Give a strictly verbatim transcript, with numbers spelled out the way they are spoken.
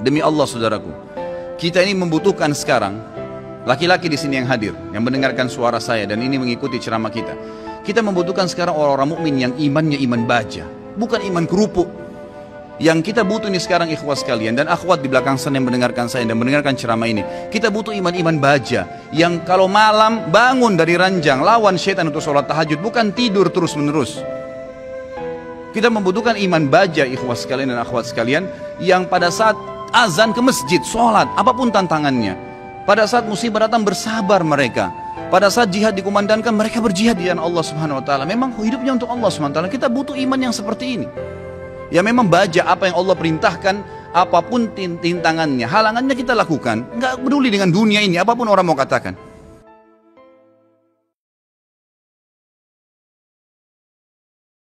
Demi Allah saudaraku, kita ini membutuhkan sekarang, laki-laki di sini yang hadir, yang mendengarkan suara saya dan ini mengikuti ceramah kita. Kita membutuhkan sekarang orang-orang mukmin yang imannya iman baja, bukan iman kerupuk. Yang kita butuh ini sekarang ikhwas sekalian dan akhwat di belakang sana yang mendengarkan saya dan mendengarkan ceramah ini. Kita butuh iman-iman baja yang kalau malam bangun dari ranjang, lawan syaitan untuk sholat tahajud, bukan tidur terus menerus. Kita membutuhkan iman baja ikhwas sekalian dan akhwat sekalian yang pada saat azan ke masjid, sholat, apapun tantangannya. Pada saat musibah datang bersabar mereka. Pada saat jihad dikumandangkan mereka berjihad di jalan Allah Subhanahu Wa Taala. Memang hidupnya untuk Allah Subhanahu Wa Taala. Kita butuh iman yang seperti ini. Ya memang baja apa yang Allah perintahkan, apapun tintangannya, halangannya kita lakukan. Nggak peduli dengan dunia ini, apapun orang mau katakan.